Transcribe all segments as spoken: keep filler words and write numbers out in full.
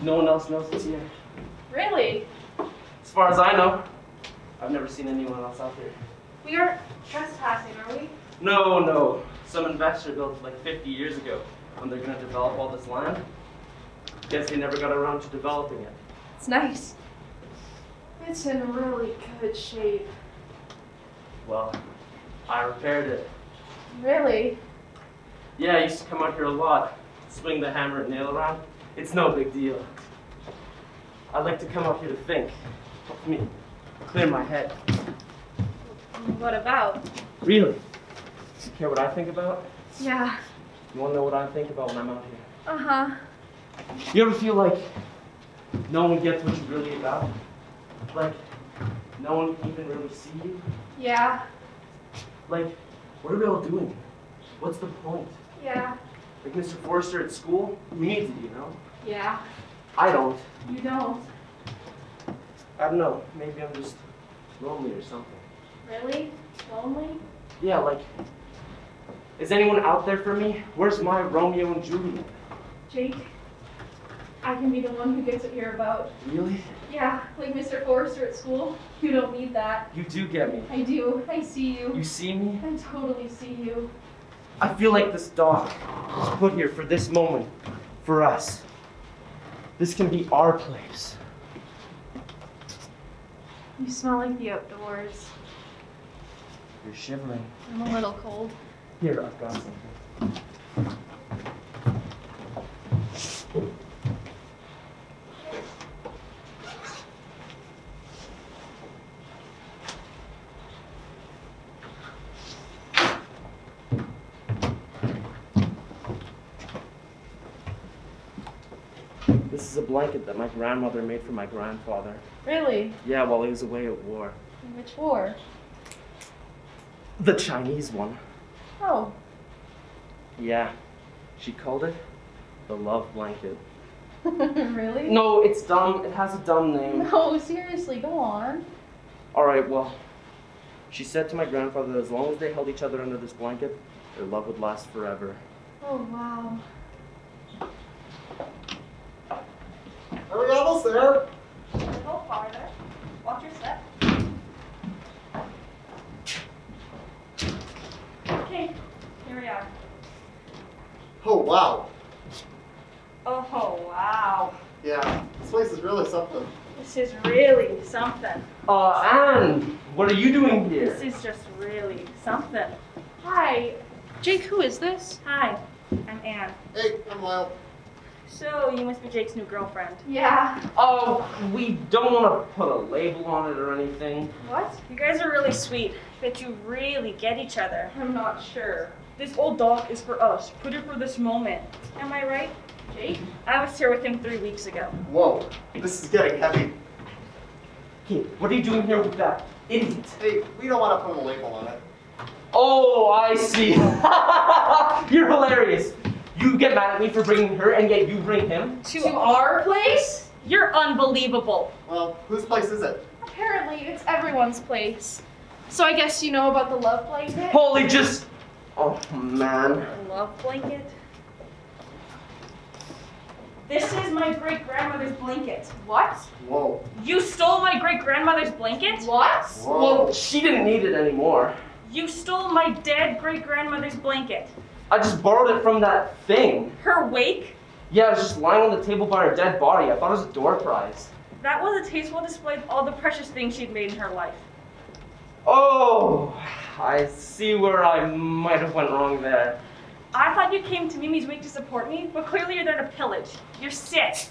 No one else knows it's here. Really? As far as I know, I've never seen anyone else out here. We aren't trespassing, are we? No, no. Some investor built it like fifty years ago when they're going to develop all this land. Guess they never got around to developing it. It's nice. It's in really good shape. Well, I repaired it. Really? Yeah, I used to come out here a lot. Swing the hammer and nail around. It's no big deal. I like to come out here to think. Help me clear my head. What about? Really? You care what I think about? Yeah. You want to know what I think about when I'm out here? Uh-huh. You ever feel like no one gets what you're really about? Like, no one can even really see you? Yeah. Like, what are we all doing? What's the point? Yeah. Like Mister Forrester at school? He needs it, you know? Yeah. I don't. You don't. I don't know. Maybe I'm just lonely or something. Really? Lonely? Yeah, like, is anyone out there for me? Where's my Romeo and Juliet? Jake, I can be the one who gets what you're about. Really? Yeah, like Mister Forrester at school. You don't need that. You do get me. I do. I see you. You see me? I totally see you. I feel like this dog was put here for this moment, for us. This can be our place. You smell like the outdoors. You're shivering. I'm a little cold. Here, I've got something. This is a blanket that my grandmother made for my grandfather. Really? Yeah, while he was away at war. Which war? The Chinese one. Oh. Yeah. She called it the love blanket. Really? No, it's dumb. It has a dumb name. No, seriously, go on. All right, well, she said to my grandfather that as long as they held each other under this blanket, their love would last forever. Oh, wow. Are we almost there? Go farther. Watch your step. Okay, here we are. Oh, wow. Oh, wow. Yeah, this place is really something. This is really something. Uh, Anne, what are you doing here? This is just really something. Hi. Jake, who is this? Hi, I'm Anne. Hey, I'm Lyle. So, you must be Jake's new girlfriend. Yeah. Oh, we don't want to put a label on it or anything. What? You guys are really sweet. Bet you really get each other. I'm not sure. This old dog is for us. Put it for this moment. Am I right, Jake? I was here with him three weeks ago. Whoa, this is getting heavy. Hey, what are you doing here with that idiot? Hey, we don't want to put a label on it. Oh, I see. You're hilarious. You get mad at me for bringing her, and yet you bring him? To, to our place? You're unbelievable. Well, whose place is it? Apparently, it's everyone's place. So I guess you know about the love blanket? Holy just... Oh, man. The love blanket? This is my great-grandmother's blanket. What? Whoa. You stole my great-grandmother's blanket? What? Whoa. Well, she didn't need it anymore. You stole my dead great-grandmother's blanket. I just borrowed it from that thing. Her wake? Yeah, it was just lying on the table by her dead body. I thought it was a door prize. That was a tasteful display of all the precious things she'd made in her life. Oh, I see where I might have went wrong there. I thought you came to Mimi's wake to support me, but clearly you're there to pillage. You're sick.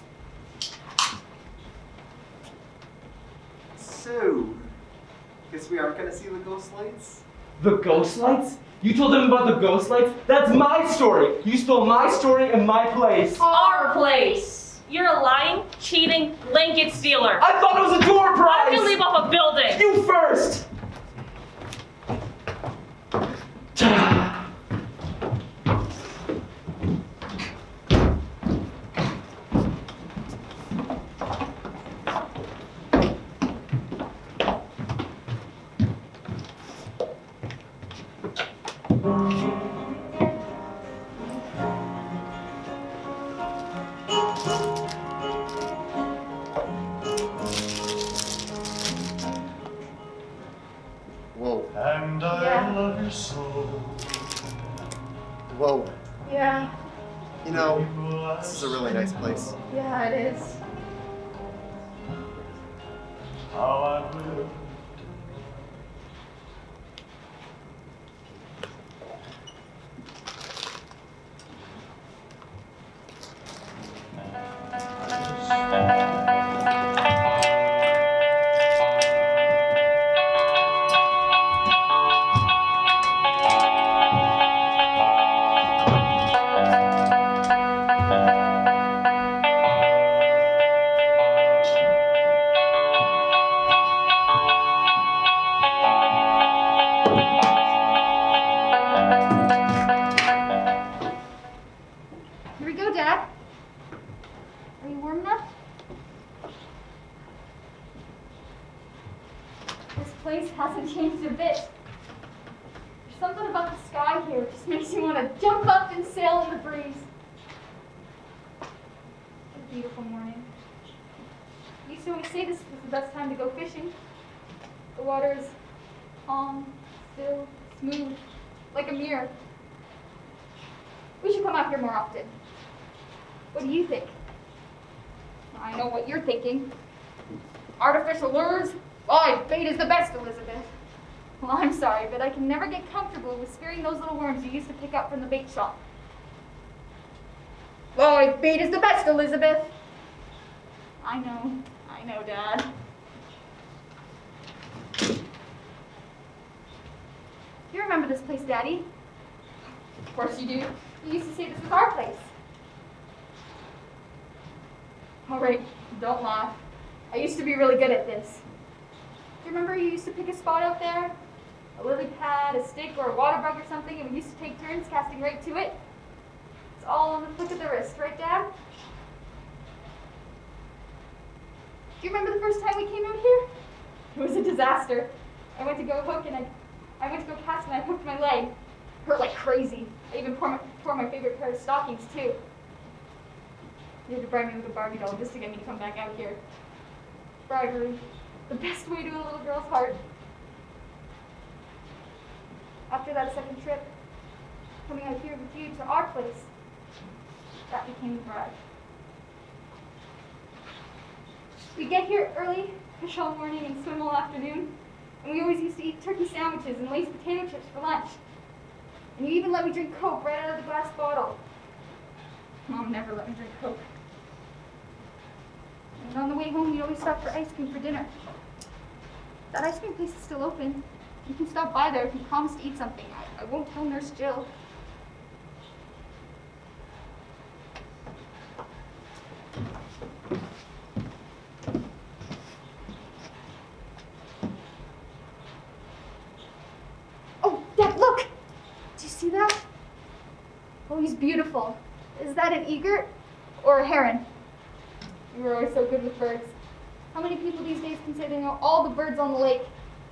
So, guess we aren't gonna see the ghost lights? The ghost lights? You told them about the ghost lights? That's my story. You stole my story and my place. Our place. You're a lying, cheating, blanket stealer. I thought it was a door prize. I'm gonna leave off a building. You first. And I Yeah. love you so. Whoa. Yeah, You know, this is a really nice place. yeah, it is. How I've lived. Here we go, Dad. Are you warm enough? This place hasn't changed a bit. There's something about the sky here that just makes you want to jump up and sail in the breeze. It's a beautiful morning. I used to always say this was the best time to go fishing. The water is calm, still, smooth, like a mirror. We should come out here more often. What do you think? I know what you're thinking. Artificial lures? Oh, bait is the best, Elizabeth. Well, I'm sorry, but I can never get comfortable with spearing those little worms you used to pick up from the bait shop. Oh, bait is the best, Elizabeth. I know, I know, Dad. You remember this place, Daddy? Of course you do. You used to say this was our place. All right, don't laugh. I used to be really good at this. Do you remember you used to pick a spot out there? A lily pad, a stick, or a water bug or something, and we used to take turns casting right to it? It's all on the flick of the wrist, right, Dad? Do you remember the first time we came out here? It was a disaster. I went to go hook and I, I went to go cast and I hooked my leg. Hurt like crazy. I even tore my, tore my favorite pair of stockings too. You had to bribe me with a Barbie doll just to get me to come back out here. Bribery, the best way to a little girl's heart. After that second trip, coming out here with you to our place, that became the bribe. We get here early, fish all morning and swim all afternoon, and we always used to eat turkey sandwiches and Lay's potato chips for lunch. And you even let me drink Coke right out of the glass bottle. Mom never let me drink Coke. And on the way home, we'd always stop for ice cream for dinner. That ice cream place is still open. You can stop by there if you promise to eat something. I, I won't tell Nurse Jill. Oh, Dad, look! Do you see that? Oh, he's beautiful. Is that an egret or a heron? You were always so good with birds. How many people these days can say they know all the birds on the lake?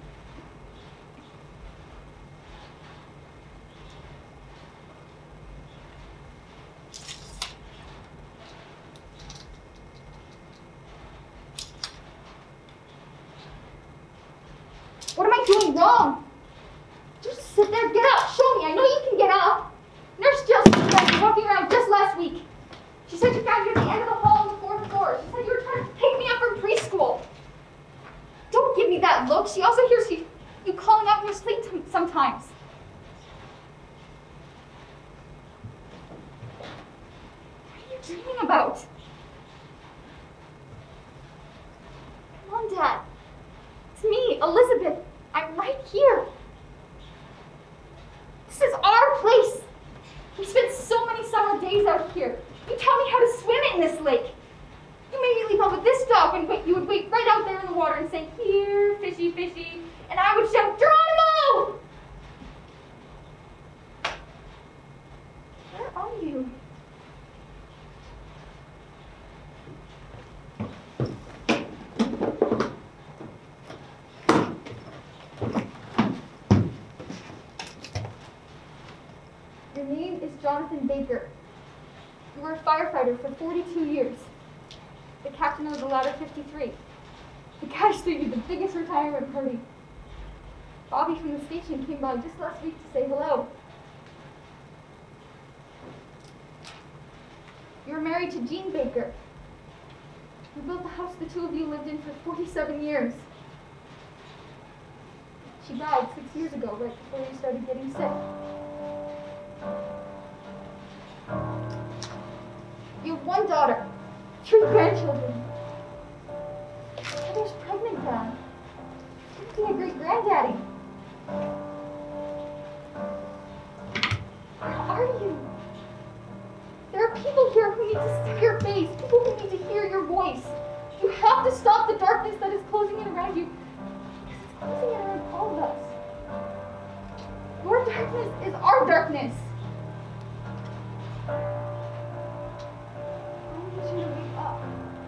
What am I doing wrong? Just sit there, get up, show me. I know you can get up. Nurse Jill said you were walking around just last week. She said you found you at the end of the hall on the fourth floor. She said you were trying to pick me up from preschool. Don't give me that look. She also hears you, you calling out in your sleep sometimes. What are you dreaming about? Come on, Dad. It's me, Elizabeth. I'm right here. This is our place. We spent so many summer days out here. You taught me how to swim in this lake. You made me leap out with this dog and wait, you would wait right out there in the water and say, "Here, fishy, fishy," and I would shout, "Geronimo!" Where are you? Your name is Jonathan Baker. You were a firefighter for forty-two years. The captain of the Ladder fifty-three. The guy threw you the biggest retirement party. Bobby from the station came by just last week to say hello. You were married to Jean Baker. You built the house the two of you lived in for forty-seven years. She died six years ago, right before you started getting sick. You have one daughter, three grandchildren. Heather's pregnant, Dad. You're gonna be a great granddaddy. Where are you? There are people here who need to see your face, people who need to hear your voice. You have to stop the darkness that is closing in around you, because it's closing in around all of us. Your darkness is our darkness. I need you to wake up.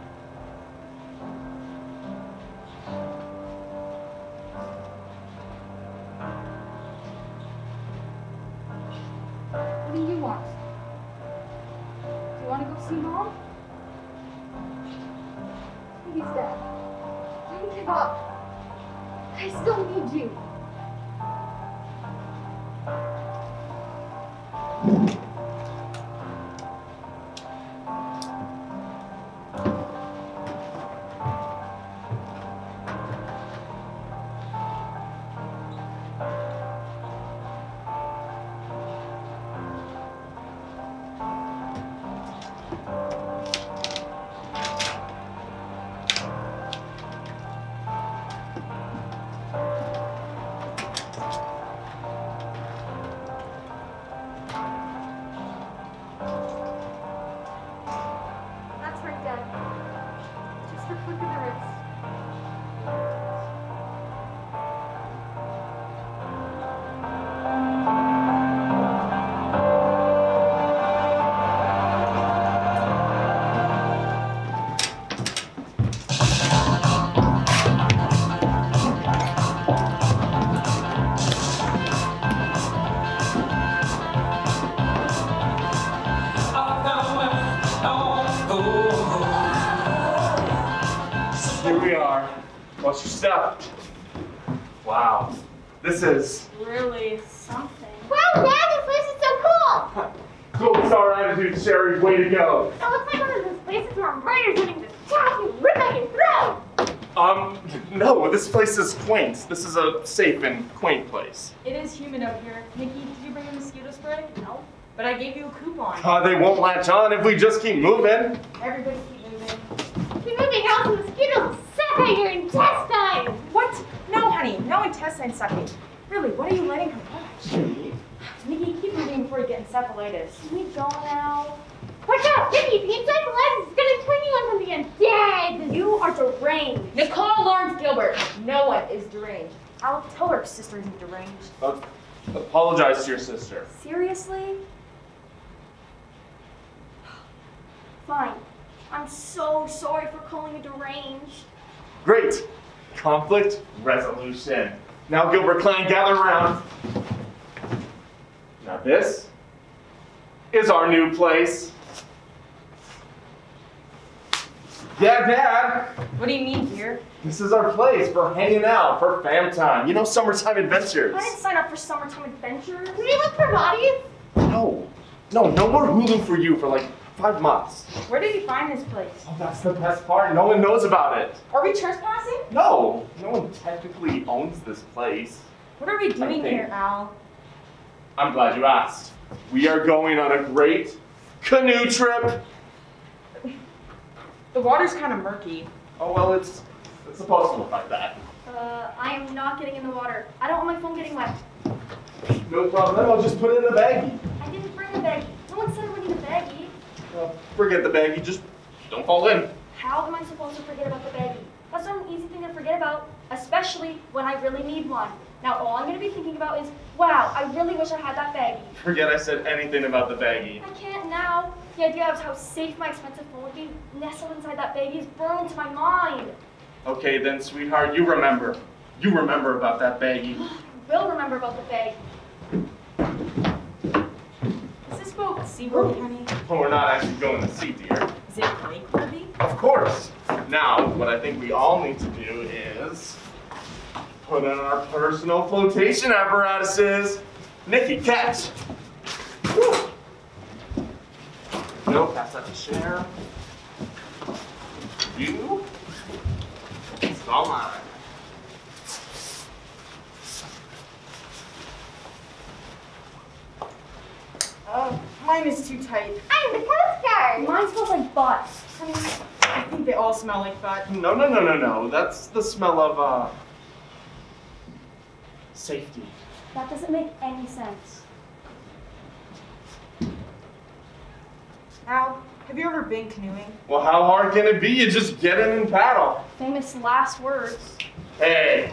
What do you want? Do you want to go see Mom? Please, Dad. Don't give up. I still need you. Watch your step. Wow. This is really something. Wow, Dad, this place is so cool! Gold star attitude, Sherry. Way to go. So it's like one of those places where murder's getting to chop you, rip at your throat! Um, no, this place is quaint. This is a safe and quaint place. It is humid out here. Nikki, did you bring a mosquito spray? No. But I gave you a coupon. Uh, they won't latch on if we just keep moving. Everybody keep moving. Keep moving, else the mosquitoes suck at your intestines! What? No, honey. No intestine sucking. Really, what are you letting her watch? Nikki, keep moving before you get encephalitis. Can we go now? Watch out, Nikki! The encephalitis is gonna turn you into the undead! You are deranged. Nicole Lawrence Gilbert. No one is deranged. I'll tell her sister isn't deranged. Uh, apologize to your sister. Seriously? Fine. I'm so sorry for calling you deranged. Great. Conflict resolution. Now, Gilbert Clan, gather around. Now this is our new place. Yeah, Dad. What do you mean, dear? This is our place for hanging out, for fam time. You know, summertime adventures. I didn't sign up for summertime adventures. Did we look for bodies? No. No, no more Hulu for you for like five months. Where did you find this place? Oh, that's the best part. No one knows about it. Are we trespassing? No. No one technically owns this place. What are we doing think- here, Al? I'm glad you asked. We are going on a great canoe trip. The water's kind of murky. Oh, well, it's, it's supposed to look like that. Uh, I am not getting in the water. I don't want my phone getting wet. No problem. I'll just put it in the baggie. I didn't bring a baggie. No one said we need a baggie. Well, forget the baggie. Just don't fall in. How am I supposed to forget about the baggie? That's not an easy thing to forget about, especially when I really need one. Now all I'm going to be thinking about is, wow, I really wish I had that baggie. Forget I said anything about the baggie. I can't now. The idea of how safe my expensive phone would be nestled inside that baggie is burned into my mind. Okay, then, sweetheart, you remember. You remember about that baggie. I will remember about the baggie. Is this boat seaworthy, honey? Oh, we're not actually going to sea, dear. Is it lake-worthy? Of course. Now, what I think we all need to do is put in our personal flotation apparatuses. Nikki, catch. Woo. No, pass that to Cher. You. It's all mine. Uh, mine is too tight. I'm the Coast Guard. Mine smells like butt. I mean, I think they all smell like butt. No, no, no, no, no. That's the smell of, uh, safety. That doesn't make any sense. Al, have you ever been canoeing? Well, how hard can it be? You just get in and paddle. Famous last words. Hey.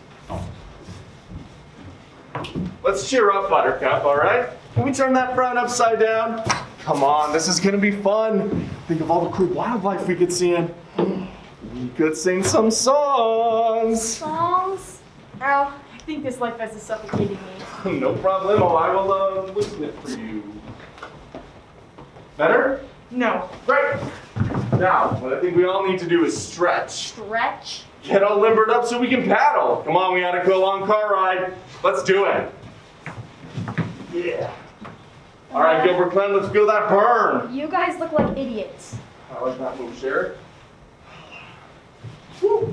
Let's cheer up, Buttercup, all right? Can we turn that frown upside down? Come on, this is gonna be fun. Think of all the cool wildlife we could see in. We could sing some songs. Songs? Al, I think this life has is suffocating me. No problemo, I will uh, loosen it for you. Better? No. Great. Now, what I think we all need to do is stretch. Stretch? Get all limbered up so we can paddle. Come on, we gotta go on car ride. Let's do it. Yeah. All right, Gilbert Glenn, let's feel that burn. You guys look like idiots. I like that move, Sherry. Woo.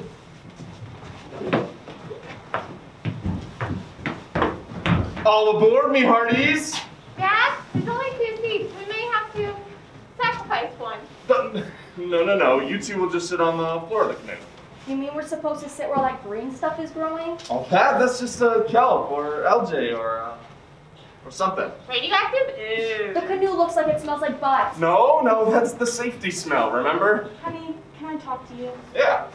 All aboard, me hearties. Dad, there's only two seats. We may have to sacrifice one. No, no, no. You two will just sit on the floor of the canoe. You mean we're supposed to sit where all that green stuff is growing? Oh, that? That's just a kelp or L J or uh, or something. Radioactive? Ew. The canoe looks like it smells like butt. No, no, that's the safety smell, remember? Honey, can I talk to you? Yeah.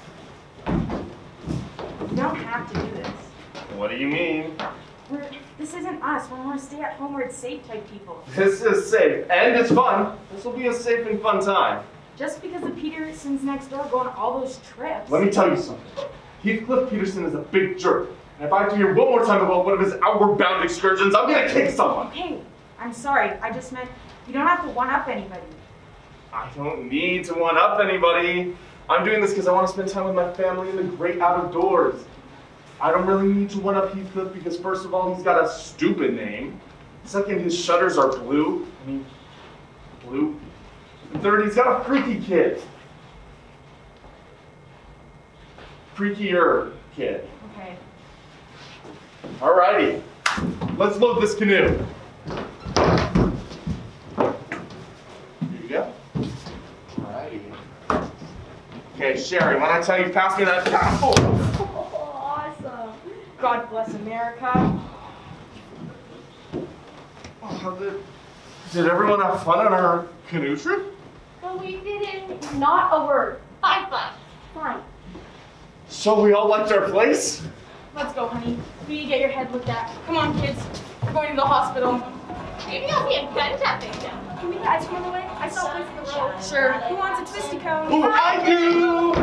You don't have to do this. What do you mean? We're, this isn't us. We're more stay at home where it's safe type people. This is safe, and it's fun. This will be a safe and fun time. Just because the Petersons next door go on all those trips. Let me tell you something. Heathcliff Peterson is a big jerk. And if I have to hear one more time about one of his outward bound excursions, I'm gonna kick someone. Hey, I'm sorry. I just meant you don't have to one-up anybody. I don't need to one-up anybody. I'm doing this because I want to spend time with my family in the great out-of-doors. I don't really need to one-up Heathcliff because first of all, he's got a stupid name. Second, his shutters are blue. I mean, blue. And third, he's got a freaky kid. Freakier kid. Okay. Alrighty, let's load this canoe. Here you go. Alrighty. Okay, Sherry, when I tell you, pass me that towel. Awesome. God bless America. Oh, did, did everyone have fun on our canoe trip? But we didn't. Not a word. Five bucks. Fine. So we all liked our place? Let's go, honey. You need to get your head looked at. Come on, kids. We're going to the hospital. Maybe I'll be a gun tapping down. Can we get ice cream on the way? I saw a place in the road. Sure. Who wants a twisty cone? Ooh, I do!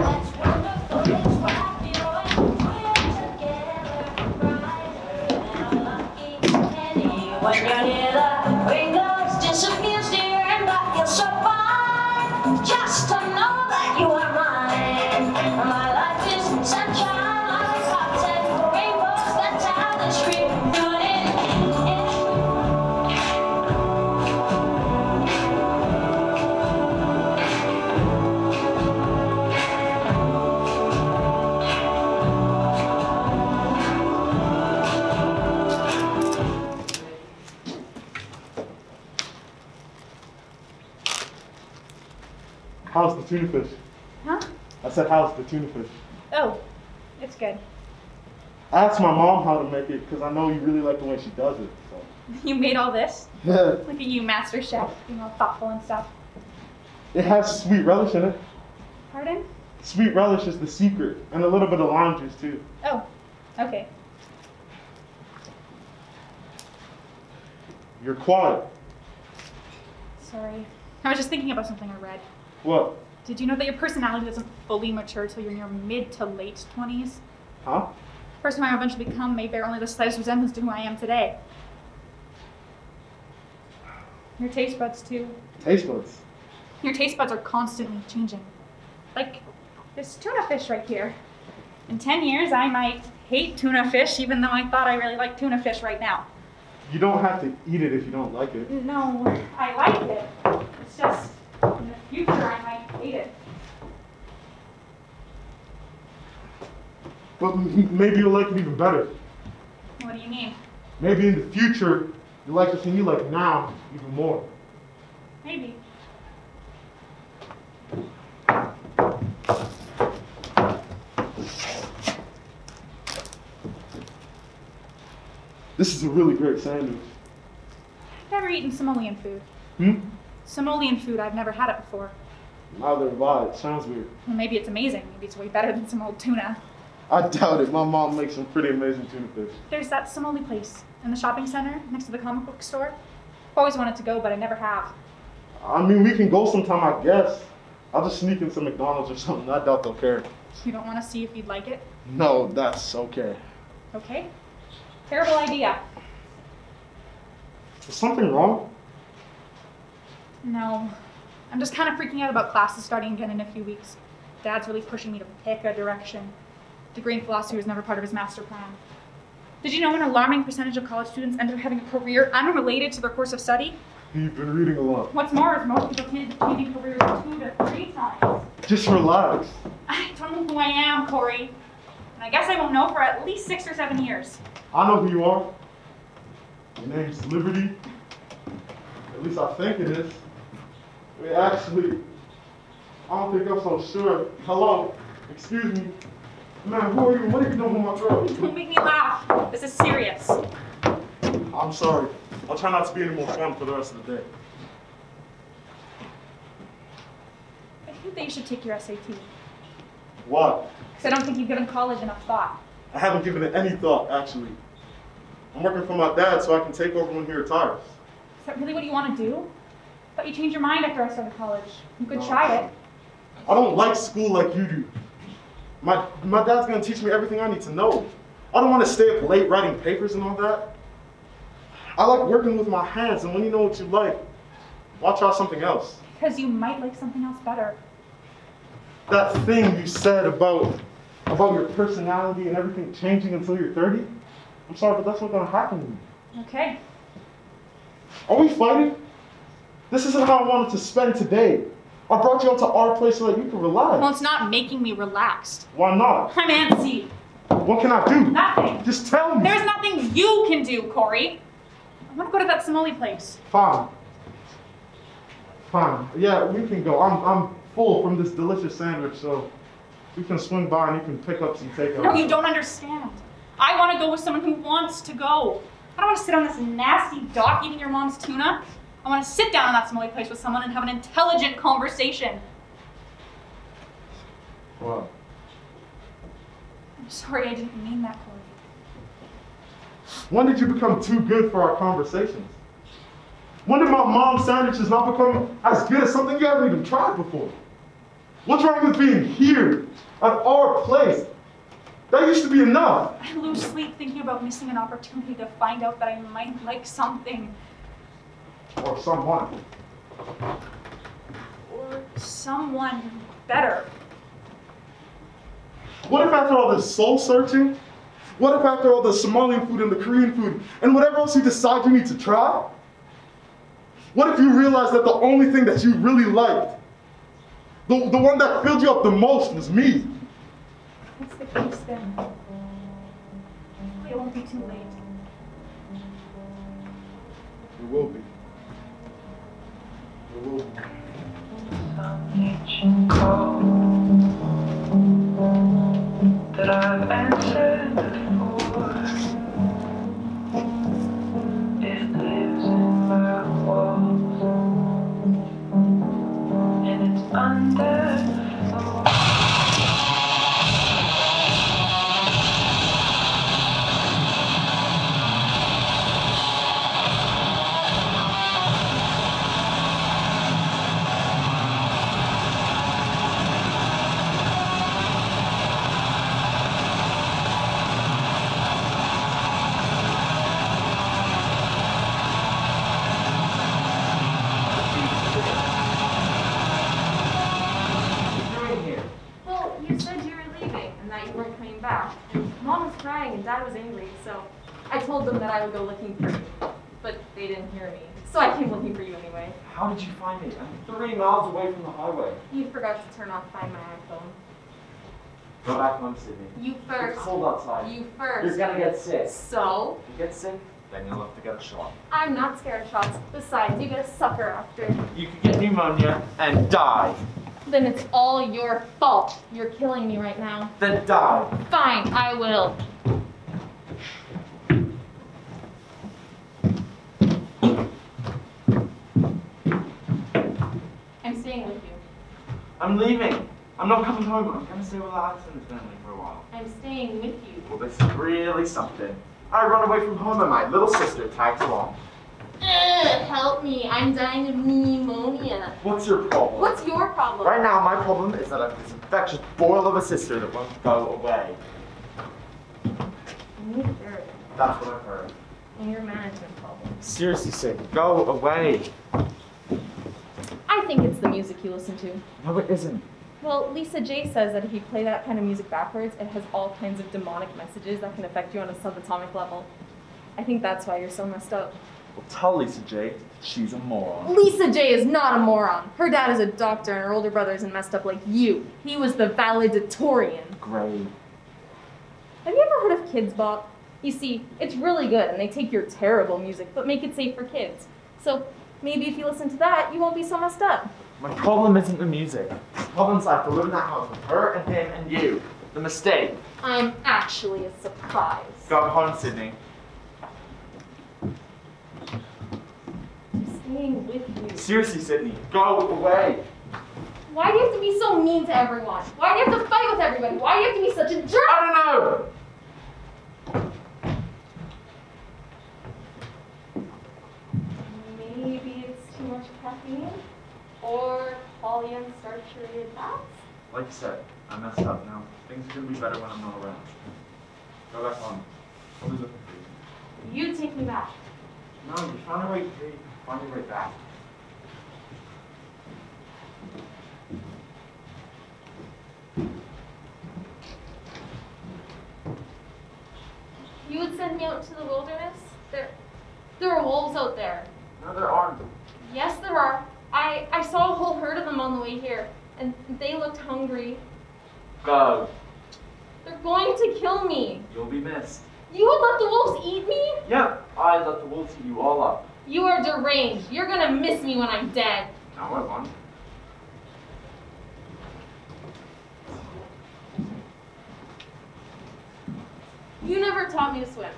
When you're near the windows, disappears dear, and I feel so fine. Just to know that you are mine. My life is sunshine, lollipops and rainbows. That's how the street doing it. How's the tuna fish? Huh? I said, how's the tuna fish? Oh, it's good. I asked my mom how to make it because I know you really like the way she does it. So. You made all this? Yeah. Look at you, Master Chef. Being all thoughtful and stuff. It has sweet relish in it. Pardon? Sweet relish is the secret, and a little bit of lime juice too. Oh, okay. You're quiet. Sorry. I was just thinking about something I read. What? Did you know that your personality doesn't fully mature till you're in your mid to late twenties? Huh? The person I eventually become may bear only the slightest resemblance to who I am today. Your taste buds, too. Taste buds. Your taste buds are constantly changing. Like this tuna fish right here. In ten years, I might hate tuna fish, even though I thought I really like tuna fish right now. You don't have to eat it if you don't like it. No, I like it. It's just, in the future, I might hate it. But m- maybe you'll like it even better. What do you mean? Maybe in the future, you'll like the thing you like now even more. Maybe. This is a really great sandwich. I've never eaten Somalian food. Hmm? Somalian food, I've never had it before. Neither have I. It sounds weird. Well, maybe it's amazing. Maybe it's way better than some old tuna. I doubt it. My mom makes some pretty amazing tuna fish. There's that Somali place in the shopping center next to the comic book store. I've always wanted to go, but I never have. I mean, we can go sometime, I guess. I'll just sneak in some McDonald's or something. I doubt they'll care. You don't want to see if you'd like it? No, that's okay. Okay. Terrible idea. Is something wrong? No. I'm just kind of freaking out about classes starting again in a few weeks. Dad's really pushing me to pick a direction. Degree in philosophy was never part of his master plan. Did you know an alarming percentage of college students end up having a career unrelated to their course of study? You've been reading a lot. What's more is most people change changing careers two to three times. Just relax. I don't know who I am, Corey. And I guess I won't know for at least six or seven years. I know who you are. Your name's Liberty. At least I think it is. Wait, actually, I don't think I'm so sure. Hello? Excuse me. Man, who are you? What are you doing with my girl? Don't make me laugh. This is serious. I'm sorry. I'll try not to be any more fun for the rest of the day. I think that you should take your S A T. Why? Because I don't think you've given college enough thought. I haven't given it any thought, actually. I'm working for my dad so I can take over when he retires. Is that really what you want to do? But you changed your mind after I started college. You could No. try it. I don't like school like you do. My, my dad's gonna teach me everything I need to know. I don't want to stay up late writing papers and all that. I like working with my hands, and when you know what you like, why try something else? Because you might like something else better. That thing you said about, about your personality and everything changing until you're thirty, I'm sorry, but that's not gonna happen to me. Okay. Are we fighting? This isn't how I wanted to spend today. I brought you out to our place so that you can relax. Well, it's not making me relaxed. Why not? I'm antsy. What can I do? Nothing. Just tell me. There's nothing you can do, Corey. I want to go to that Somali place. Fine. Fine. Yeah, we can go. I'm I'm full from this delicious sandwich, so we can swing by and you can pick up some takeout. No, you don't understand. I want to go with someone who wants to go. I don't want to sit on this nasty dock eating your mom's tuna. I want to sit down in that Somali place with someone and have an intelligent conversation. Wow. I'm sorry, I didn't mean that, Corey. When did you become too good for our conversations? When did my mom's sandwiches not become as good as something you haven't even tried before? What's wrong with being here at our place? That used to be enough. I lose sleep thinking about missing an opportunity to find out that I might like something. Or someone. Or someone better. What if after all this soul searching, what if after all the Somalian food and the Korean food and whatever else you decide you need to try? What if you realize that the only thing that you really liked, the, the one that filled you up the most was me? What's the case then? It won't be too late. It will be. It will be. Some call that I've answered before. It lives in my walls, and it's under the wall. Mom was crying and Dad was angry, so I told them that I would go looking for you. But they didn't hear me, so I came looking for you anyway. How did you find me? I'm three miles away from the highway. You forgot to turn off Find My iPhone. Go back home, Sydney. You first. It's cold outside. You first. You're gonna get sick. So? If you get sick, then you'll have to get a shot. I'm not scared of shots. Besides, you get a sucker after. You could get pneumonia and die. Then it's all your fault. You're killing me right now. Then die. Fine, I will. I'm staying with you. I'm leaving. I'm not coming home. I'm gonna stay with Alex and his family for a while. I'm staying with you. Well, this is really something. I run away from home and my little sister tags along. Ugh, help me. I'm dying of pneumonia. What's your problem? What's your problem? Right now, my problem is that I have this infectious boil of a sister that won't go away. I need a therapist. That's what I've heard. And your management problem. Seriously, Sid, go away. I think it's the music you listen to. No, it isn't. Well, Lisa J says that if you play that kind of music backwards, it has all kinds of demonic messages that can affect you on a subatomic level. I think that's why you're so messed up. Well, tell Lisa J that she's a moron. Lisa J is not a moron. Her dad is a doctor and her older brother isn't messed up like you. He was the valedictorian. Great. Have you ever heard of Kids Bop? You see, it's really good and they take your terrible music but make it safe for kids. So maybe if you listen to that, you won't be so messed up. My problem isn't the music. The problem's I have to live in that house with her and him and you. The mistake. I'm actually a surprise. Go home, Sydney. I'm staying with you. Seriously, Sydney, go away. Why do you have to be so mean to everyone? Why do you have to fight with everybody? Why do you have to be such a jerk? I don't know. Maybe it's too much caffeine? Or polyunsaturated fats? Like you said, I messed up now. Things are gonna be better when I'm not around. Go back home. I'll be looking for you. You take me back. No, you found a way to find your way back. You would send me out to the wilderness? There, there are wolves out there. No, there aren't. Yes, there are. I, I saw a whole herd of them on the way here, and they looked hungry. Go. They're going to kill me. You'll be missed. You would let the wolves eat me? Yep, I let the wolves eat you all up. You are deranged. You're gonna miss me when I'm dead. No, I won't. You never taught me to swim.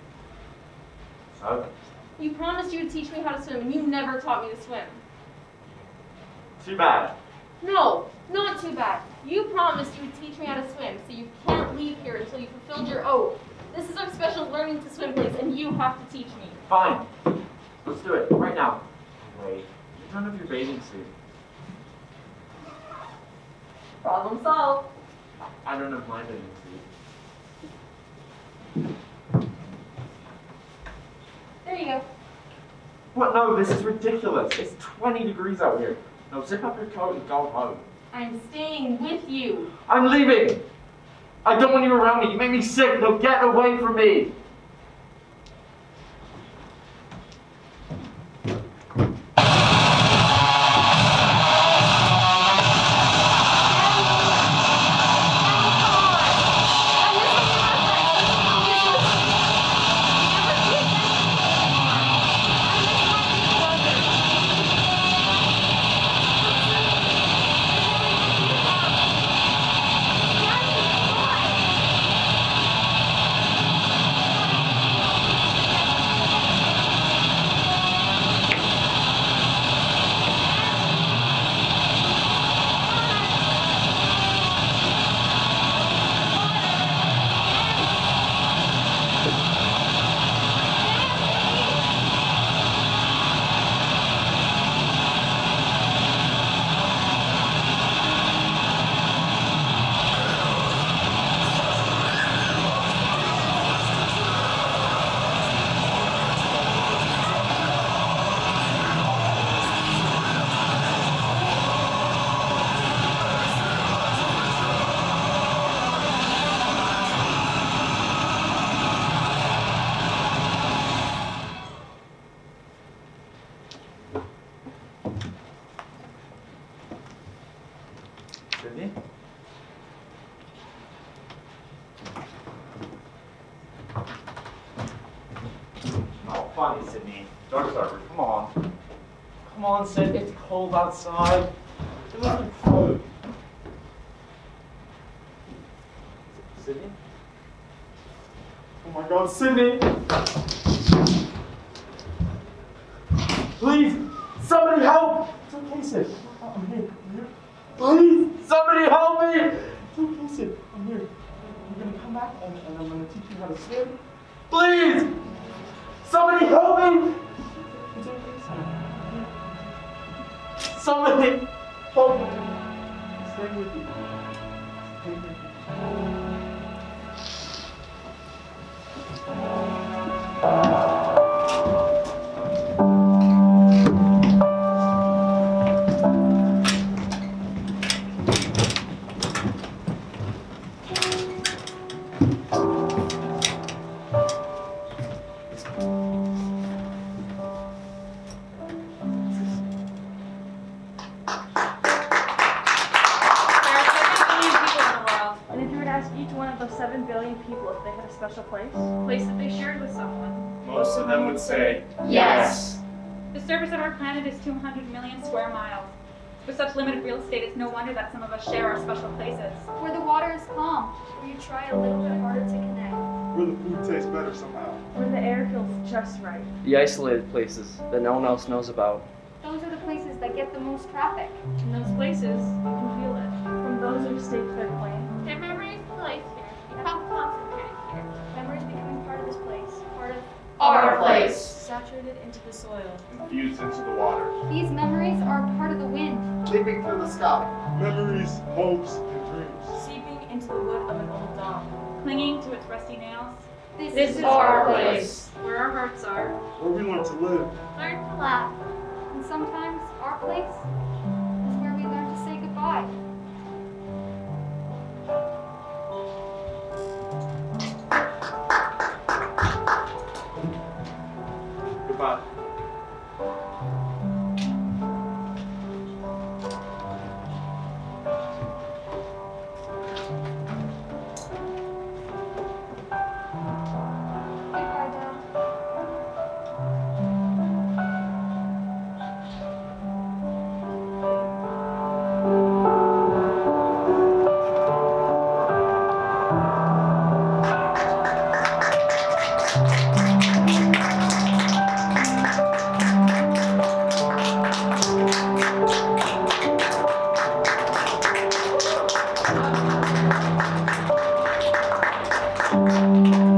So? You promised you would teach me how to swim, and you never taught me to swim. Too bad. No, not too bad. You promised you would teach me how to swim, so you can't leave here until you fulfilled your oath. This is our special learning to swim place, and you have to teach me. Fine. Let's do it, right now. Wait, you don't have your bathing suit. Problem solved. I don't have my bathing suit. There you go. What? No, this is ridiculous. It's twenty degrees out here. No, zip up your coat and go home. I'm staying with you. I'm leaving. I don't want you around me. You make me sick. No, get away from me. Daddy, funny, Sydney. Dark Starter, come on. Come on, Sid, it's cold outside. It must be cold. Sydney? Oh my God, Sydney! Please, somebody help! It's okay, Sid. I'm here. I'm here. Please, somebody help me! It's okay, Sid. I'm here. You're gonna come back and, and I'm gonna teach you how to swim. Please! Somebody help me! It's okay, Sid. I'm here. Somebody help me! Stay with you. Stay with you. Special place? Place that they shared with someone. Most of them would say, yes. The surface of our planet is two hundred million square miles. With such limited real estate, it's no wonder that some of us share our special places. Where the water is calm, where you try a little bit harder to connect. Where the food tastes better somehow. Where the air feels just right. The isolated places that no one else knows about. Those are the places that get the most traffic. In those places, you can feel it. From those who stay clear plain. Their memories place here. Become concentrated here. Memories becoming part of this place, part of Our place. Saturated into the soil. infused into the water. These memories are part of the wind. Leaping through the sky. Memories, hopes, and dreams. Seeping into the wood of an old dog. Clinging to its rusty nails. This, This is our place. Where our hearts are. Where we learn to live. Learn to laugh. And sometimes our place is where we learn to say goodbye. Goodbye. Goodbye, Dad. Thank you.